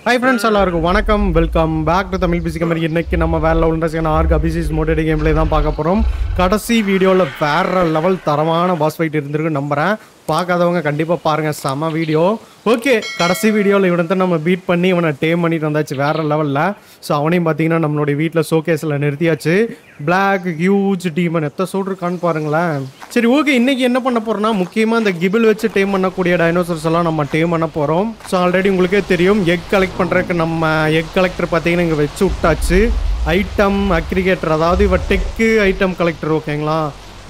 Hi friends, எல்லாருக்கும் வணக்கம். Welcome back to Tamil PC கமரி. இன்னைக்கு நம்ம வேற லெவல் ஆர்க் அபிசிஸ் மோட்டடி கேம் பிளே தான் பார்க்க போறோம். கடைசி வீடியோல வேற லெவல் தரமான பாஸ் ஃபைட் இருந்திருக்கு நம்புறேன். பார்க்காதவங்க கண்டிப்பா பாருங்க, செம வீடியோ. ஓகே, கடைசி வீடியோவில் இவனை நம்ம பீட் பண்ணி இவனை டேம் பண்ணிட்டு வந்தாச்சு வேற லெவலில். ஸோ அவனையும் பார்த்தீங்கன்னா நம்மளுடைய வீட்டில் ஷோகேஸில் நிறுத்தியாச்சு. பிளாக் ஹியூஜ் டீமன் எத்த சொல்லிருக்கான்னு பாருங்களேன். சரி ஓகே, இன்னைக்கு என்ன பண்ண போறோம்னா முக்கியமாக இந்த கிபிள் வச்சு டேம் பண்ணக்கூடிய டைனோசர்ஸ் எல்லாம் நம்ம டேம் பண்ண போகிறோம். ஸோ ஆல்ரெடி உங்களுக்கே தெரியும், எக் கலெக்ட் பண்ணுறதுக்கு நம்ம எக் கலெக்டர் பார்த்தீங்கன்னா இங்கே வச்சு விட்டாச்சு. ஐட்டம் அக்ரிகேட்டர், அதாவது இவ டெக்கு ஐட்டம் கலெக்டர். ஓகேங்களா,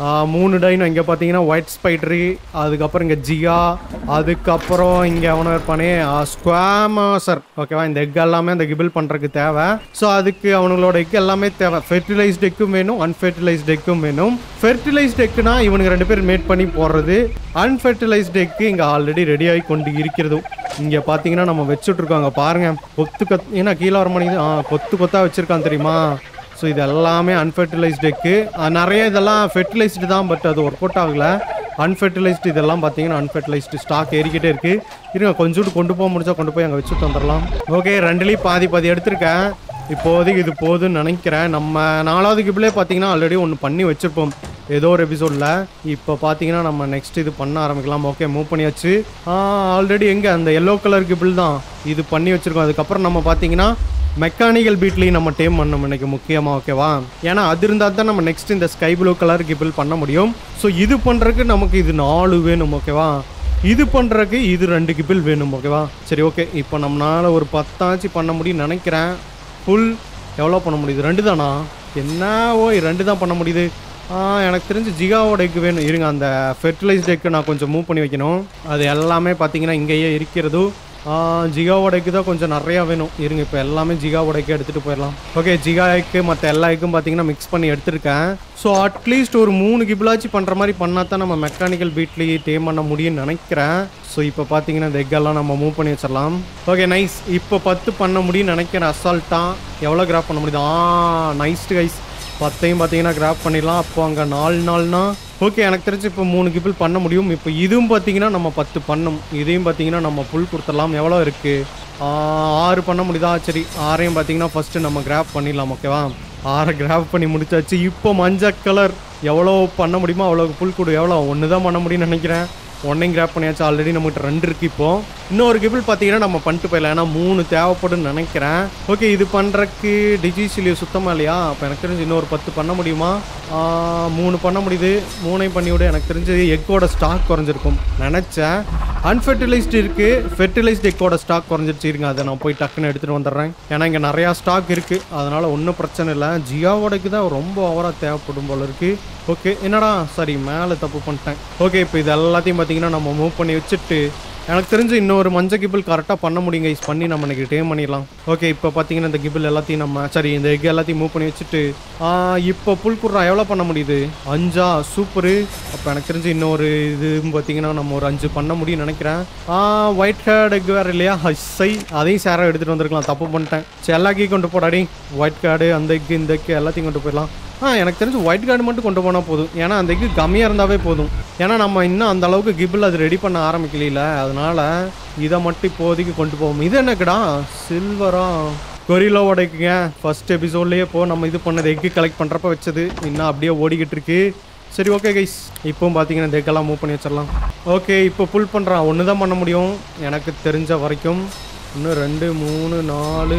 3 டைனோ இங்கே பார்த்தீங்கன்னா ஒயிட் ஸ்பைட்ரு, அதுக்கப்புறம் இங்கே ஜியா, அதுக்கப்புறம் இங்கே அவனை இருப்பானே ஸ்குவாமசர். ஓகேவா, இந்த எக் எல்லாமே அந்த கிபிள் பண்ணுறதுக்கு தேவை. ஸோ அதுக்கு அவங்களோட எக் எல்லாமே தேவை. ஃபெர்டிலைஸ்ட் எக்கும் வேணும், அன்ஃபெர்டிலைஸ்ட் எக்கும் வேணும். ஃபெர்டிலைஸ்ட் எக்குனா இவனுக்கு 2 பேர் மேட் பண்ணி போடுறது. அன்ஃபெர்டிலைஸ்ட் எக்கு இங்கே ஆல்ரெடி ரெடி ஆகி கொண்டு இருக்கிறது. இங்கே பார்த்தீங்கன்னா நம்ம வச்சுட்ருக்காங்க பாருங்க. ஏன்னா கீழே வர மாட்டேங்குது. கொத்தாக வச்சுருக்கான் தெரியுமா. ஸோ இது எல்லாமே அன்ஃபெர்டிலைஸ்டு எக்கு. நிறைய இதெல்லாம் ஃபெர்டிலைஸ்டு தான், பட் அது ஒர்க் அவுட் ஆகலை. அன்ஃபெர்டிலைஸ்டு இதெல்லாம் பார்த்தீங்கன்னா அன்ஃபெர்டிலைஸ்டு ஸ்டாக் ஏறிக்கிட்டே இருக்குது. இருங்க, கொஞ்சோண்டு கொண்டு போக முடிஞ்சா கொண்டு போய் அங்கே வச்சுட்டு வந்துடலாம். ஓகே, 2லேயும் பாதி எடுத்திருக்கேன். இப்போதைக்கு இது போதுன்னு நினைக்கிறேன். நம்ம 4வது கிபிளே பார்த்தீங்கன்னா ஆல்ரெடி ஒன்று பண்ணி வச்சுருப்போம் ஏதோ ஒரு எபிசோடில். இப்போ பார்த்தீங்கன்னா நம்ம நெக்ஸ்ட் இது பண்ண ஆரம்பிக்கலாம். ஓகே, மூவ் பண்ணியாச்சு. ஆல்ரெடி எங்கே அந்த எல்லோ கலர் கிபிள் தான் இது பண்ணி வச்சுருக்கோம். அதுக்கப்புறம் நம்ம பார்த்தீங்கன்னா மெக்கானிக்கல் பீட்லேயும் நம்ம டேம் பண்ணோம் இன்னைக்கு முக்கியமாக. ஓகேவா, ஏன்னா அது இருந்தால் தான் நம்ம நெக்ஸ்ட் இந்த ஸ்கை ப்ளூ கலர் கிபிள் பண்ண முடியும். ஸோ இது பண்ணுறதுக்கு நமக்கு இது 4 வேணும். ஓகேவா, இது பண்ணுறதுக்கு இது 2 கிபிள் வேணும். ஓகேவா, சரி ஓகே, இப்போ நம்மளால் ஒரு 10 பண்ண முடியும்னு நினைக்கிறேன். ஃபுல் எவ்வளோ பண்ண முடியுது? 2 தானா? என்ன 2 தான் பண்ண முடியுது. எனக்கு தெரிஞ்சு ஜிகாவோட எக்கு வேணும். இருங்க, அந்த ஃபெர்டிலைஸ்ட் எக்கு நான் கொஞ்சம் மூவ் பண்ணி வைக்கணும். அது எல்லாமே பார்த்தீங்கன்னா இங்கேயே இருக்கிறது. ஜிகாவோட எக்கு தான் கொஞ்சம் நிறையா வேணும். இருங்க, இப்போ எல்லாமே ஜிகாவோட எக்கு எடுத்துகிட்டு போயிடலாம். ஓகே, ஜிகா எக்கு மற்ற எல்லா எக்கும் பார்த்தீங்கன்னா மிக்ஸ் பண்ணி எடுத்துருக்கேன். ஸோ அட்லீஸ்ட் ஒரு 3 கிபிளாச்சு பண்ணுற மாதிரி பண்ணால் தான் நம்ம மெக்கானிக்கல் பீட்லேயே டேம் பண்ண முடியும்னு நினைக்கிறேன். ஸோ இப்போ பார்த்தீங்கன்னா இந்த எக்கெல்லாம் நம்ம மூவ் பண்ணி வச்சிடலாம். ஓகே நைஸ், இப்போ 10 பண்ண முடியும்னு நினைக்கிறேன் அசால்ட்டாக. எவ்வளோ கிராப் பண்ண முடியுது? நைஸ் கைஸ், 10 பார்த்தீங்கன்னா கிராப் பண்ணிடலாம். அப்போ அங்கே 4 ஓகே, எனக்கு தெரிஞ்சு இப்போ 3 கிபிள் பண்ண முடியும். இப்போ இதுவும் பார்த்தீங்கன்னா நம்ம 10 பண்ணணும். இதையும் பார்த்தீங்கன்னா நம்ம ஃபுல் கொடுத்துடலாம். எவ்வளோ இருக்குது? 6 பண்ண முடியுதா? சரி, 6ஐயும் பார்த்தீங்கன்னா ஃபஸ்ட்டு நம்ம கிராப் பண்ணிடலாம். ஓகேவா, 6 கிராப் பண்ணி முடிச்சாச்சு. இப்போ மஞ்சள் கலர் எவ்வளோ பண்ண முடியுமோ அவ்வளோ ஃபுல் கொடு. எவ்வளோ? 1 தான் பண்ண முடியும்னு நினைக்கிறேன். 1ஐயும் கிராப் பண்ணியாச்சு. ஆல்ரெடி நம்மகிட்ட 2 இருக்குது. இப்போது இன்னொரு கிபிள் பார்த்தீங்கன்னா நம்ம பண்ணிட்டு போயிடலாம், ஏன்னா 3 தேவைப்படுன்னு நினைக்கிறேன். ஓகே, இது பண்ணுறக்கு டிஜிசிலியோ சுத்தமாக இல்லையா? அப்போ எனக்கு தெரிஞ்சு இன்னொரு 10 பண்ண முடியுமா? 3 பண்ண முடியுது. 3ஐயும் பண்ணிவிட. எனக்கு தெரிஞ்சு எக்கோட ஸ்டாக் குறைஞ்சிருக்கும் நினச்சேன். அன்ஃபெர்டிலைஸ்டு இருக்குது, ஃபெர்டிலைஸ்டு எக்கோட ஸ்டாக் குறைஞ்சிருச்சு. இருங்க, அதை நான் போய் டக்குன்னு எடுத்துகிட்டு வந்துடுறேன். ஏன்னா இங்கே நிறையா ஸ்டாக் இருக்குது, அதனால் ஒன்றும் பிரச்சனை இல்லை. ஜியாவோடக்கு தான் ரொம்ப ஓவராக தேவைப்படும் போல இருக்குது. ஓகே, என்னடா சரி, மேலே தப்பு பண்ணிட்டேன். ஓகே, இப்போ இது எல்லாத்தையும் பார்த்தீங்கன்னா நம்ம மூவ் பண்ணி வச்சுட்டு எனக்கு தெரிஞ்சு இன்னொரு மஞ்சள் கிபிள் கரெக்டாக பண்ண முடியுங்க. கைஸ் பண்ணி நம்ம இன்றைக்கி டேம் பண்ணிடலாம். ஓகே, இப்போ பார்த்தீங்கன்னா இந்த கிபிள் எல்லாத்தையும் நம்ம இந்த எக் எல்லாத்தையும் மூவ் பண்ணி வச்சுட்டு இப்போ புல் குர்ரா எவ்வளோ பண்ண முடியுது? 5 சூப்பரு. அப்போ எனக்கு தெரிஞ்சு இன்னொரு இது பார்த்தீங்கன்னா நம்ம ஒரு 5 பண்ண முடியும்னு நினைக்கிறேன். ஒயிட் ஹேர்ட் எக் வேறு இல்லையா? சை, அதையும் சேராக எடுத்துகிட்டு வந்துருக்கலாம். தப்பு பண்ணிட்டேன். சரி, எல்லாத்தையும் கொண்டு போடாடி. ஒயிட் கார்டு, அந்த எக்கு, இந்த எக்கு எல்லாத்தையும் கொண்டு போயிடலாம். எனக்கு தெரிஞ்சு ஒயிட் கார்டு மட்டும் கொண்டு போனால் போதும். ஏன்னா அந்த எக்கு கம்மியாக இருந்தாவே போதும். ஏன்னா நம்ம இன்னும் அந்த அளவுக்கு கிபிள் அது ரெடி பண்ண ஆரம்பிக்கல. அதனால் இதை மட்டும் இப்போதைக்கு கொண்டு போவோம். இது என்னக்குடா? சில்வரா கொரிலா உடைக்குங்க. ஃபர்ஸ்ட் எபிசோட்லேயே நம்ம இது பண்ணது எக்கு கலெக்ட் பண்ணுறப்ப வச்சது இன்னும் அப்படியே ஓடிக்கிட்டு இருக்கு. சரி ஓகே கைஸ், இப்போவும் பார்த்தீங்கன்னா இந்த எக்கெல்லாம் மூவ் பண்ணி வச்சிடலாம். ஓகே, இப்போ புல் பண்ணுறான். 1 தான் பண்ண முடியும் எனக்கு தெரிஞ்ச வரைக்கும். இன்னும் 2 3 4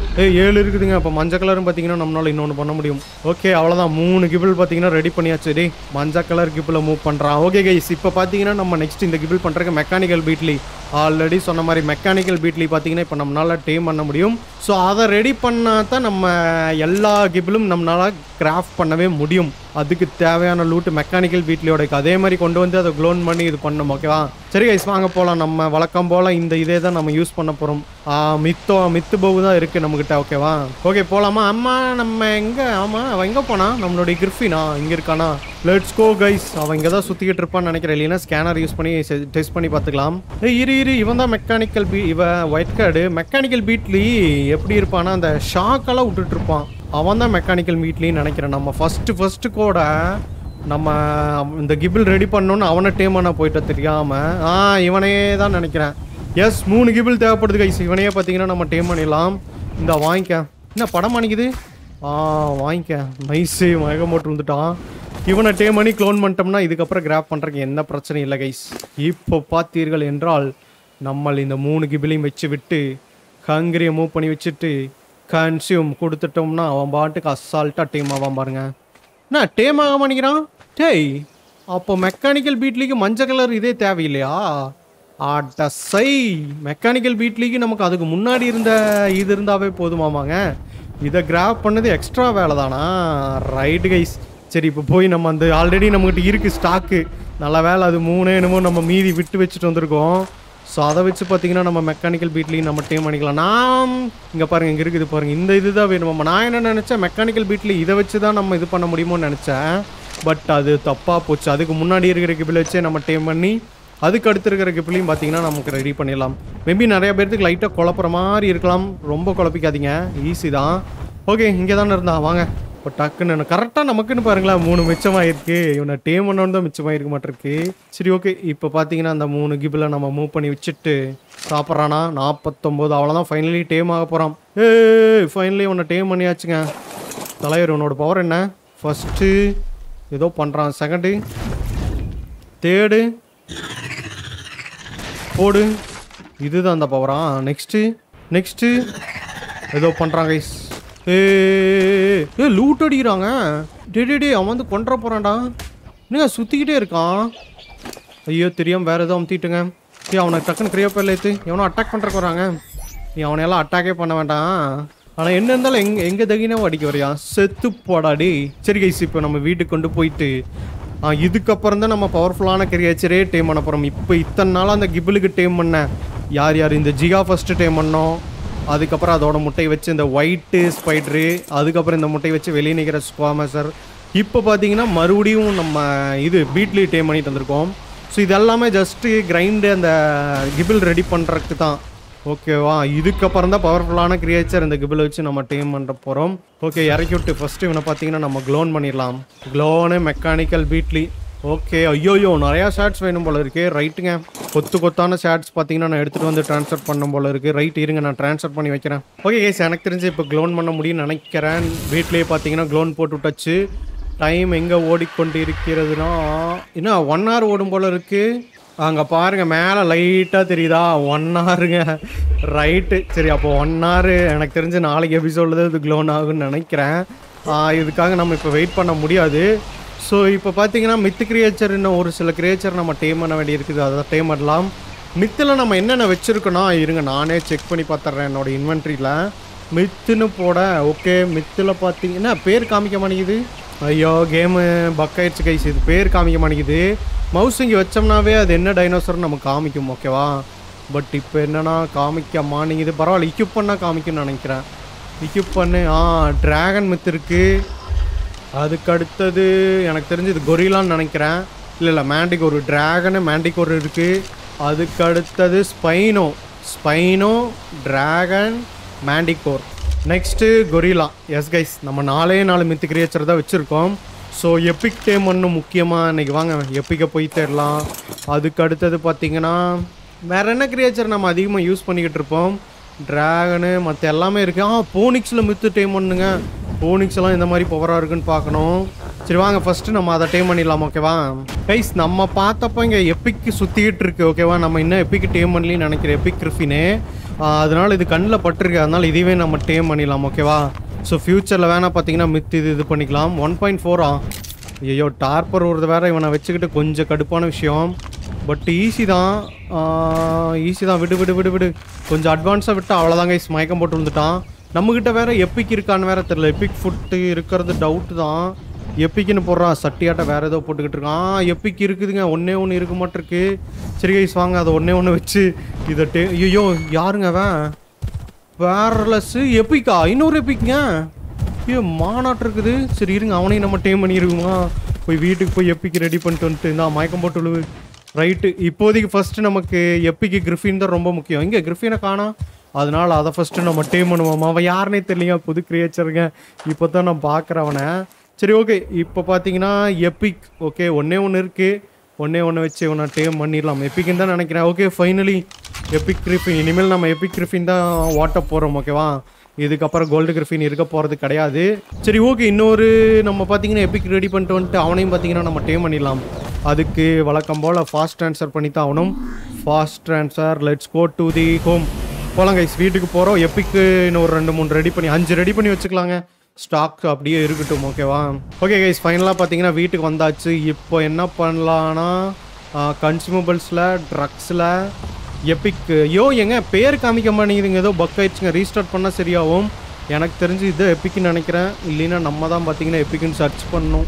7 இருக்குதுங்க. அப்போ மஞ்சள் கலரும் பார்த்தீங்கன்னா நம்மளால இன்னொன்று பண்ண முடியும். ஓகே, அவ்வளோதான். 3 கிபிள் பார்த்தீங்கன்னா ரெடி பண்ணியாச்சு. டே, மஞ்சள் கலர் கிபிளை மூவ் பண்ணுறான். ஓகே கைஸ், இப்போ பார்த்தீங்கன்னா நம்ம நெக்ஸ்ட் இந்த கிபிள் பண்ணுறதுக்கு மெக்கானிக்கல் பீட்லி ஆல்ரெடி சொன்ன மாதிரி மெக்கானிக்கல் பீட்லி பார்த்தீங்கன்னா இப்போ நம்மளால் டேம் பண்ண முடியும். ஸோ அதை ரெடி பண்ணால் தான் நம்ம எல்லா கிபிளும் நம்மளால் கிராஃப்ட் பண்ணவே முடியும். அதுக்கு தேவையான லூட்டு மெக்கானிக்கல் பீட்லியோட அதே மாதிரி கொண்டு வந்து அதை க்ளோன் பண்ணி இது பண்ணணும். ஓகேவா, சரி கைஸ் வாங்க போகலாம். நம்ம வழக்கம் போல் இந்த இதே தான் நம்ம யூஸ் பண்ண போகிறோம். மித்து பவு தான் இருக்குது நம்மக்கிட்ட. ஓகேவா, ஓகே போகலாமா? அம்மா நம்ம எங்கே? ஆமாம், அவன் எங்கே போனா? நம்மளுடைய கிரிஃபினா இங்கே இருக்கானா? Let's go guys. அவன் இங்கே தான் சுற்றிக்கிட்டு இருப்பான்னு நினைக்கிறேன். இல்லைன்னா ஸ்கேனர் யூஸ் பண்ணி டெஸ்ட் பண்ணி பார்த்துக்கலாம். இரு இவன் தான் மெக்கானிக்கல் இவன் ஒயிட் கார்டு. மெக்கானிக்கல் பீட்லி எப்படி இருப்பானா அந்த ஷாக்கெல்லாம் விட்டுட்டு இருப்பான். அவன் தான் மெக்கானிக்கல் பீட்லின்னு நினைக்கிறேன். நம்ம ஃபஸ்ட்டு கூட நம்ம இந்த கிபிள் ரெடி பண்ணோன்னு அவனை டேம் பண்ண போயிட்ட தெரியாமல் இவனே தான் நினைக்கிறேன். எஸ் 3 கிபிள் தேவைப்படுது கைஸ். இவனையே பார்த்தீங்கன்னா நம்ம டேம் பண்ணிடலாம். இந்த வாங்கிக்க. என்ன படம் அணிக்குது? வாங்கிக்க. நைஸு மயக்கம் போட்டு வந்துட்டான். இவனை டேம் பண்ணி க்ளோன் பண்ணிட்டோம்னா இதுக்கப்புறம் கிராப் பண்ணுறதுக்கு எந்த பிரச்சனையும் இல்லை கைஸ். இப்போ பார்த்தீர்கள் என்றால் நம்ம இந்த 3 கிபிளையும் வச்சு விட்டு ஹங்கரியை மூவ் பண்ணி வச்சுட்டு கன்சியூம் கொடுத்துட்டோம்னா அவன் பாட்டுக்கு அசால்ட்டாக டேம் ஆவான் பாருங்க. என்ன டேம் ஆக மாட்டேங்கிறான் டேய்? அப்போ மெக்கானிக்கல் பீட்லிக்கு மஞ்சள் கலர் இதே தேவையில்லையா? அடசை மெக்கானிக்கல் பீட்லிக்கு நமக்கு அதுக்கு முன்னாடி இருந்த இது இருந்தாவே போதுமாமாங்க. இதை கிராப் பண்ணது எக்ஸ்ட்ரா வேலை தானா? Right guys. சரி இப்போ போய் நம்ம அந்த ஆல்ரெடி நம்மகிட்ட இருக்குது ஸ்டாக்கு. நல்ல வேலை அது 3 என்னமோ நம்ம மீதி விட்டு வச்சுட்டு வந்திருக்கோம். ஸோ அதை வச்சு பார்த்தீங்கன்னா நம்ம மெக்கானிக்கல் பீட்லையும் நம்ம டேம் பண்ணிக்கலாம். நான் இங்கே பாருங்கள் இங்கே இருக்குது பாருங்கள். இந்த இது தான் வேணுமாம்மா. நான் என்ன நினச்சேன் மெக்கானிக்கல் பீட்லி இதை வச்சு தான் நம்ம இது பண்ண முடியுமோன்னு நினச்சேன். பட் அது தப்பாக போச்சு. அதுக்கு முன்னாடி இருக்கிற கிபிளை வச்சே நம்ம டேம் பண்ணி அதுக்கு அடுத்து இருக்கிற கிபிளையும் பார்த்தீங்கன்னா நமக்கு ரெடி பண்ணிடலாம். மேபி நிறைய பேர்த்துக்கு லைட்டாக குழப்புற மாதிரி இருக்கலாம். ரொம்ப குழப்பிக்காதீங்க, ஈஸி தான். ஓகே இங்கே தானே இருந்தா வாங்க. இப்போ டக்குன்னு கரெக்டாக நமக்குன்னு பாருங்களேன் 3 மிச்சமாயிருக்கு. இவனை டேம் பண்ணோன்னு தான் மிச்சமாயிருக்க மாட்டிருக்கு. சரி ஓகே இப்போ பார்த்தீங்கன்னா அந்த 3 கிபிளை நம்ம மூவ் பண்ணி வச்சுட்டு சாப்பிட்றானா 49. அவ்வளோதான் ஃபைனலி டேம் ஆக போகிறான். ஃபைனலி உன்னை டேம் பண்ணியாச்சுங்க. தலைவர் உன்னோட பவர் என்ன? ஃபஸ்ட்டு ஏதோ பண்ணுறான், செகண்டு, தேர்டு போடு. இதுதான் அந்த பவரா? நெக்ஸ்ட்டு ஏதோ பண்ணுறான் கைஸ். லூட் அடிக்கிறாங்க. டே அவன் வந்து கொண்டுற போகிறான்டா. என்னங்க சுற்றிக்கிட்டே இருக்கான். ஐயோ தெரியாமல் வேறு எதுவும் அமுத்திட்டுங்க. அவனை டக்குன்னு கிரியப்பரில் ஏற்று எவனோ அட்டாக் பண்ணுறக்கு வராங்க. நீ அவனையெல்லாம் அட்டாக்கே பண்ண வேண்டாம். ஆனால் என்ன இருந்தாலும் எங்கே தகினோ அடிக்க வரையா? செத்து போடாடி. சரி கைஸ் இப்போ நம்ம வீட்டுக்கு கொண்டு போயிட்டு இதுக்கப்புறம் தான் நம்ம பவர்ஃபுல்லான கிரியேச்சரே டேம் பண்ண போகிறோம். இப்போ இத்தனை நாளாக அந்த கிபிளுக்கு டேம் பண்ணேன். யார் இந்த ஜிகா ஃபஸ்ட்டு டேம் பண்ணோம். அதுக்கப்புறம் அதோட முட்டையை வச்சு இந்த ஒயிட்டு ஸ்பைட்ரு, அதுக்கப்புறம் இந்த முட்டையை வச்சு வெளியே நிற்கிற ஸ்குவாமசர். இப்போ பார்த்தீங்கன்னா மறுபடியும் நம்ம இது பீட்லி டேம் பண்ணிட்டு வந்திருக்கோம். ஸோ இதெல்லாமே ஜஸ்ட்டு கிரைண்டு அந்த கிபிள் ரெடி பண்ணுறதுக்கு தான். ஓகேவா? இதுக்கப்புறம் தான் பவர்ஃபுல்லான கிரியேச்சர் இந்த கிபிளை வச்சு நம்ம டேம் பண்ண போகிறோம். ஓகே இறக்கி விட்டு ஃபஸ்ட்டு இவனை பார்த்தீங்கன்னா நம்ம க்ளோன் பண்ணிடலாம். Clone mechanical பீட்லி. ஓகே ஐயோயோ நிறையா ஷார்ட்ஸ் வேணும் போல இருக்குது. ரைட்டுங்க கொத்தான ஷார்ட்ஸ் பார்த்தீங்கன்னா நான் எடுத்துகிட்டு வந்து ட்ரான்ஸ்ஃபர் பண்ணும் போல இருக்குது. ரைட் இருங்க நான் ட்ரான்ஸ்ஃபர் பண்ணி வைக்கிறேன். ஓகே கேஸ் எனக்கு தெரிஞ்சு இப்போ க்ளோன் பண்ண முடியும்னு நினைக்கிறேன். வீட்லேயே பார்த்தீங்கன்னா க்ளோன் போட்டு விட்டாச்சு. டைம் எங்கே ஓடிக்கொண்டு இருக்கிறதுனா இன்னும் 1 hour ஓடும் போல் இருக்குது. அங்கே பாருங்கள் மேலே லைட்டாக தெரியுதா 1 hourங்க. ரைட்டு சரி அப்போ 1 hour எனக்கு தெரிஞ்சு நாளைக்கு எபிசோடில் இது க்ளோன் ஆகுன்னு நினைக்கிறேன். இதுக்காக நம்ம இப்போ வெயிட் பண்ண முடியாது. ஸோ இப்போ பார்த்தீங்கன்னா மித்து கிரியேச்சர் இன்னும் ஒரு சில கிரியேச்சர் நம்ம டேம் பண்ண வேண்டி இருக்குது. அதை டேம் பண்ணலாம். மித்தில் நம்ம என்னென்ன வச்சுருக்கோன்னா இருங்க நானே செக் பண்ணி பார்த்துட்றேன் என்னோடய இன்வென்ட்ரியில். மித்துன்னு போட ஓகே மித்தில் பார்த்தீங்கன்னா பேர் காமிக்க மாட்டேங்குது. ஐயோ கேமு பக் ஆயிடுச்சு கைஸ். இது பேர் காமிக்க மாட்டேங்குது. மவுஸ் இங்கே வச்சோம்னாவே அது என்ன டைனோசர்னு நமக்கு காமிக்கும். ஓகேவா? பட் இப்போ என்னென்னா காமிக்க மாட்டேங்குது. பரவாயில்ல இக்யூப் பண்ணால் காமிக்கும்னு நினைக்கிறேன். இக்யூப் பண்ணு. ட்ராகன் மித்து இருக்குது. அதுக்கு அடுத்தது எனக்கு தெரிஞ்சு இது கொரிலான்னு நினைக்கிறேன். இல்லை மேண்டிகோர். ட்ராகனு மேண்டிகோர் இருக்குது. அதுக்கு அடுத்தது spino dragon manticore. Next gorilla. Yes guys நம்ம 4 மித்து கிரியேச்சர் தான் வச்சுருக்கோம். ஸோ எப்பிக் டேம் ஒன்றும் முக்கியமாக இன்றைக்கி வாங்க எப்பிக்கை போய் தேடலாம். அதுக்கு அடுத்தது பார்த்திங்கன்னா வேறு என்ன கிரியேச்சர் நம்ம அதிகமாக யூஸ் பண்ணிக்கிட்டு இருப்போம். ட்ராகனு மற்ற எல்லாமே இருக்குது. போனிக்ஸில் மித்து டேம் பண்ணுங்க. போனிக்ஸ் எல்லாம் இந்த மாதிரி பவராக இருக்குன்னு பார்க்கணும். சரி வாங்க ஃபஸ்ட்டு நம்ம அதை டேம் பண்ணிடலாம். ஓகேவா கைஸ்? நம்ம பார்த்தப்போ இங்கே எப்பிக்கு சுற்றிக்கிட்டு இருக்கு. ஓகேவா? நம்ம இன்னும் எப்பிக்கு டேம் பண்ணலன்னு நினைக்கிறேன். எப்பிக் கிரிஃபினே. அதனால் இது கண்ணில் பட்டிருக்கு. அதனால் இதுவே நம்ம டேம் பண்ணிடலாம். ஓகேவா? ஸோ ஃப்யூச்சரில் வேணால் பார்த்தீங்கன்னா மித்து இது பண்ணிக்கலாம். 1.4 ஐயோ டார்பர் ஒரு வேறு இவனை வச்சுக்கிட்டு கொஞ்சம் கடுப்பான விஷயம். பட் ஈஸி தான் விடு கொஞ்சம் அட்வான்ஸாக விட்டால் அவ்வளோதான் கைஸ். மயக்கம் போட்டு வந்துட்டான். நம்மக்கிட்ட வேறு எப்பிக் இருக்கான்னு வேறு தெரில. எப்பிக் ஃபுட்டு இருக்கிறது டவுட்டு தான். எப்பிக்குன்னு போடுறான் சட்டியாட்ட வேறு ஏதோ போட்டுக்கிட்டு இருக்கான். எப்பிக் இருக்குதுங்க. ஒன்று இருக்க மாட்டிருக்கு. சரி கைஸ் வாங்க அதை ஒன்று வச்சு இதை ஐயோ யாருங்க வேர்லெஸ்ஸு எப்பிக்கா இன்னொரு எப்பிக்குங்க. ஐயோ மாநாட்டு இருக்குது. சரி இருங்க அவனையும் நம்ம டேம் பண்ணிடுவோமா? போய் வீட்டுக்கு போய் எப்பிக்கு ரெடி பண்ணிட்டு வந்துட்டு நான் மயக்கம் போட்டு விழுவு. ரைட்டு இப்போதைக்கு ஃபஸ்ட்டு நமக்கு எப்பிக்கு கிரிஃபின் தான் ரொம்ப முக்கியம். இங்கே கிரிஃபினை காணோம். அதனால் அதை ஃபஸ்ட்டு நம்ம டேம் பண்ணுவோம். அவன் யாருன்னே தெரியலைங்க. புது கிரியேச்சருங்க. இப்போ தான் நான் பார்க்குறேன் அவனை. சரி ஓகே இப்போ பார்த்தீங்கன்னா எப்பிக் ஓகே ஒன்று இருக்குது. ஒன்று வச்சு இவனை டேம் பண்ணிடலாம். எப்பிக்குன்னு தான் நினைக்கிறேன். Okay finally epic griffin. இனிமேல் நம்ம எபிக் கிரிஃபின் தான் ஓட்ட போகிறோம். ஓகேவா, இதுக்கப்புறம் கோல்டு கிரிஃபின் இருக்க போகிறது கிடையாது. சரி ஓகே, இன்னொரு நம்ம பார்த்தீங்கன்னா எபிக் ரெடி பண்ணிட்டு வந்துட்டு அவனையும் பார்த்தீங்கன்னா நம்ம டேம் பண்ணிடலாம். அதுக்கு வழக்கம் போல் ஃபாஸ்ட் ட்ரான்ஸ்ஃபர் பண்ணி தான் ஆகணும். Fast transfer, let's go to the home. போகலாம் கைஸ், வீட்டுக்கு போகிறோம். எப்பிக்கு இன்னொரு 2-3 ரெடி பண்ணி 5 ரெடி பண்ணி வச்சுக்கலாங்க. ஸ்டாக் அப்படியே இருக்கட்டும். ஓகேவா, ஓகே கைஸ் ஃபைனலாக பார்த்தீங்கன்னா வீட்டுக்கு வந்தாச்சு. இப்போ என்ன பண்ணலான்னா கன்சூமபிள்ஸில், ட்ரக்ஸில் எப்பிக் எங்க பேர் காமிக்க மாட்டேங்குதுங்க. ஏதோ பக் ஆயிடுச்சுங்க. ரீஸ்டார்ட் பண்ணால் சரியாகும். எனக்கு தெரிஞ்சு இது எப்பிக்குன்னு நினைக்கிறேன். இல்லைன்னா நம்ம தான் பார்த்தீங்கன்னா எப்பிக்குன்னு சர்ச் பண்ணணும்.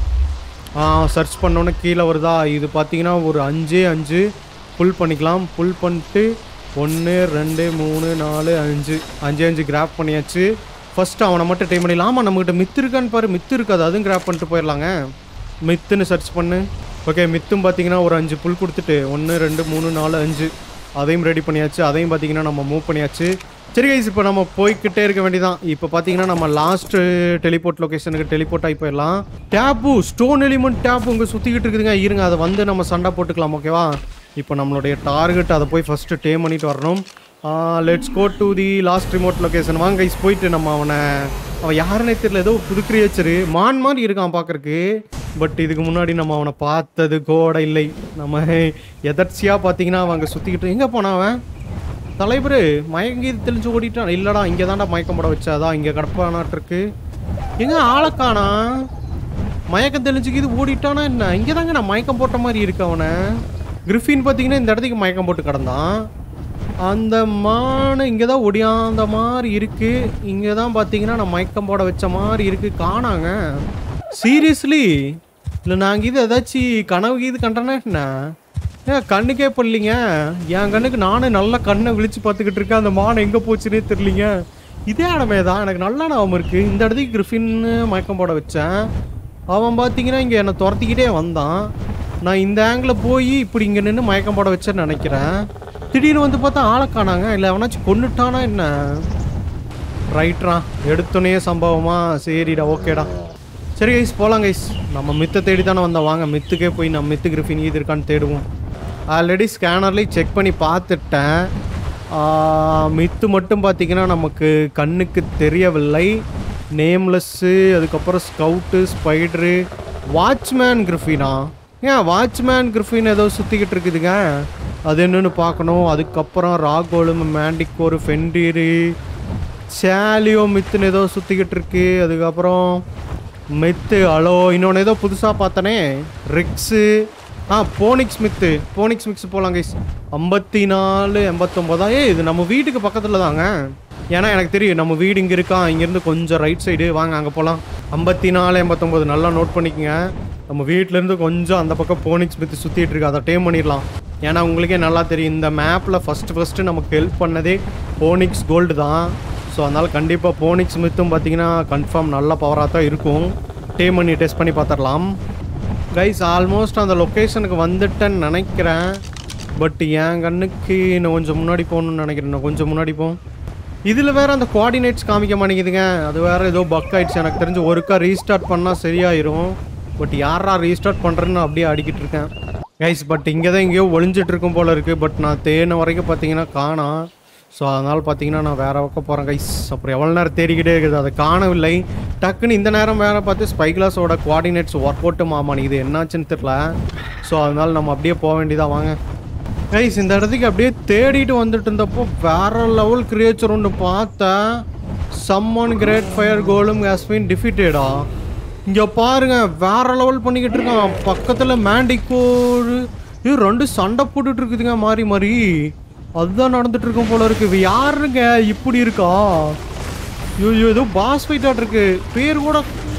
சர்ச் பண்ணோன்னே கீழே வருதா, இது பார்த்தீங்கன்னா ஒரு 5 புல் பண்ணிக்கலாம். புல் பண்ணிட்டு 1 2 3 4 5 கிராப் பண்ணியாச்சு. ஃபஸ்ட்டு அவனை மட்டும் டைம் பண்ணிடலாம். ஆமாம், நம்மகிட்ட மித்து இருக்கான்னு பாரு. மித்து இருக்காது, அதுவும் கிராப் பண்ணிட்டு போயிடலாங்க. மித்துன்னு சர்ச் பண்ணு. ஓகே, மித்தும் பார்த்தீங்கன்னா ஒரு 5 புல் கொடுத்துட்டு 1 2 3 4 5 அதையும் ரெடி பண்ணியாச்சு. அதையும் பார்த்தீங்கன்னா நம்ம மூவ் பண்ணியாச்சு. சரி கைஸ், இப்போ நம்ம போய்கிட்டே இருக்க வேண்டியதான். இப்போ பார்த்தீங்கன்னா நம்ம லாஸ்ட் டெலிபோர்ட் லொக்கேஷனுக்கு டெலிபோர்ட் ஆகி போயிடலாம். டேப்பு, ஸ்டோன் எலிமெண்ட் டேப்பு இங்கே சுற்றிக்கிட்டு இருக்குதுங்க. இருங்க, அதை வந்து நம்ம சண்டை போட்டுக்கலாம். ஓகேவா, இப்போ நம்மளுடைய டார்கெட் அதை போய் ஃபஸ்ட்டு டேம் பண்ணிட்டு வரணும். Let's go to the last remote location. வாங்க கைஸ், போயிட்டு நம்ம அவன் யாருன்னே தெரியல, ஏதோ புது கிரியேச்சரு மான் மாதிரி இருக்கான் பார்க்கறக்கு. பட் இதுக்கு முன்னாடி நம்ம அவனை பார்த்தது கூட இல்லை. நம்ம எதர்ச்சியாக பார்த்தீங்கன்னா அவங்க சுற்றிக்கிட்டு எங்கே போனான் அவன்? தலைவர் மயங்கி தெளிஞ்சு ஓடிட்டான். இல்லைடா, இங்கே தான்டா மயக்கம் போட வச்சாதான் இங்கே கடப்பானாட்டிருக்கு. எங்கே ஆளக்கானா? மயக்கம் தெளிஞ்சுக்கு இது ஓடிட்டானா என்ன? இங்கே தாங்க நான் மயக்கம் போட்ட மாதிரி இருக்கு அவனை. கிரிஃபின் பார்த்தீங்கன்னா இந்த இடத்துக்கு மயக்கம் போட்டு கிடந்தான். அந்த மானு இங்கே தான் ஒடியாந்த மாதிரி இருக்குது. இங்கே தான் பார்த்தீங்கன்னா நான் மயக்கம் போட வச்ச மாதிரி இருக்குது. காணாங்க சீரியஸ்லி. இல்லை நாங்கள் இது ஏதாச்சும் கனவு இது கண்டனா என்ன? ஏன் கண்ணுக்கே படலிங்க. என் கண்ணுக்கு நானே நல்லா கண்ணை விழிச்சு பார்த்துக்கிட்டு இருக்கேன். அந்த மானை எங்கே போச்சுன்னே தெரியலிங்க. இதே இடமே தான் எனக்கு நல்லா ஞாபகம் இருக்குது. இந்த இடத்துக்கு கிரிஃபின்னு மயக்கம் போட வச்சேன். அவன் பார்த்தீங்கன்னா இங்கே என்னை துரத்திக்கிட்டே வந்தான். நான் இந்த ஆங்கிளில் போய் இப்படி இங்கே நின்று மயக்கம் போட வச்சேன்னு நினைக்கிறேன். திடீர்னு வந்து பார்த்தா ஆளை காணாங்க. இல்லை அவனாச்சும் கொண்டுட்டானா என்ன? ரைட்ரா, எடுத்தோன்னே சம்பவமா? சரிடா, ஓகேடா. சரி கைஸ், போகலாம் கைஸ். நம்ம மித்தை தேடி தானே வந்தோம். வாங்க மித்துக்கே போய் நம்ம மித்து கிரிஃபின் இது இருக்கான்னு தேடுவோம். ஆல்ரெடி ஸ்கேனர்லேயும் செக் பண்ணி பார்த்துட்டேன். மித்து மட்டும் பார்த்தீங்கன்னா நமக்கு கண்ணுக்கு தெரியவில்லை. நேம்லெஸ்ஸு, அதுக்கப்புறம் ஸ்கவுட்டு, ஸ்பைடரு, வாட்ச்மேன் கிரிஃபினா. ஏன் வாட்ச்மேன் கிரிஃபின் ஏதோ சுற்றிக்கிட்டு இருக்குதுங்க. அது என்னன்னு பார்க்கணும். அதுக்கப்புறம் ராகோலும், மேண்டிக்கோரு, ஃபெண்டீரு, சேலியோ மித்துன்னு ஏதோ சுற்றிக்கிட்டு இருக்கு. அதுக்கப்புறம் மித்து ஹலோ இன்னொன்று ஏதோ புதுசாக பார்த்தனே, ரிக்ஸு, போனிக்ஸ் மித்து. போனிக்ஸ் மிக்ஸ் போகலாம் கைஸ். 54 89. இது நம்ம வீட்டுக்கு பக்கத்தில் தாங்க. ஏன்னா எனக்கு தெரியும் நம்ம வீடு இங்கே இருக்கா. இங்கேருந்து கொஞ்சம் ரைட் சைடு வாங்க, அங்கே போகலாம். 54 89 நல்லா நோட் பண்ணிக்கோங்க. நம்ம வீட்டிலேருந்து கொஞ்சம் அந்த பக்கம் போனிக்ஸ் மித்து சுற்றிட்டு இருக்கு. அதை டேம் பண்ணிடலாம். ஏன்னா உங்களுக்கே நல்லா தெரியும் இந்த மேப்பில் ஃபஸ்ட்டு நமக்கு ஹெல்ப் பண்ணதே போனிக்ஸ் கோல்டு தான். ஸோ அதனால் கண்டிப்பாக போனிக்ஸ் மித்தும் பார்த்தீங்கன்னா கன்ஃபார்ம் நல்ல பவராக தான் இருக்கும். டேம் பண்ணி டெஸ்ட் பண்ணி பார்த்துடலாம் கைஸ். ஆல்மோஸ்ட் அந்த லொக்கேஷனுக்கு வந்துட்டேன்னு நினைக்கிறேன். பட் என் கண்ணுக்கு இன்னும் கொஞ்சம் முன்னாடி போகணுன்னு நினைக்கிறேன். இன்னும் கொஞ்சம் முன்னாடி போகும். இதில் வேறு அந்த கோஆர்டினேட்ஸ் காமிக்க மாட்டேங்குதுங்க. அது வேறு ஏதோ பக் ஆகிடுச்சு. எனக்கு தெரிஞ்சு ஒருக்கா ரீஸ்டார்ட் பண்ணால் சரியாயிரும். பட் யாரா ரீஸ்டார்ட் பண்ணுறேன்னு அப்படியே அடிக்கிட்டு இருக்கேன் கைஸ். பட் இங்கே தான் எங்கேயோ ஒளிஞ்சிட்டு இருக்கும் போல் இருக்குது. பட் நான் தேன வரைக்கும் பார்த்தீங்கன்னா காணோம். ஸோ அதனால் பார்த்தீங்கன்னா நான் வேறு பக்கம் போகிறேன் கைஸ். அப்புறம் எவ்வளோ நேரம் தேடிக்கிட்டே இருக்குது, அதை காணவில்லை. டக்குன்னு இந்த நேரம் வேறு பார்த்து ஸ்பைக்லாஸோட கோஆர்டினேட்ஸ் ஒர்க் அவுட்டு மாமானி இது என்னாச்சுன்னு தெரியல. ஸோ அதனால் நம்ம அப்படியே போக வேண்டியதாக வாங்க கைஸ். இந்த இடத்துக்கு அப்படியே தேடிட்டு வந்துட்டு இருந்தப்போ வேறு லெவல் கிரியேச்சர் ஒன்று பார்த்தேன். Summon great fire golem has been டிஃபீட்டடா. இங்கே பாருங்க வேறு லெவல் பண்ணிக்கிட்டு இருக்கான். பக்கத்தில் மேண்டிக்கோரு இது 2 சண்டை போட்டுட்டு இருக்குதுங்க மாறி மாறி. அதுதான் நடந்துட்டு இருக்கும் போல இருக்கு. யாருங்க இப்படி இருக்கா? ஐயோ ஏதோ பாஸ் ஃபைட்டாக இருக்கு. பேர் கூட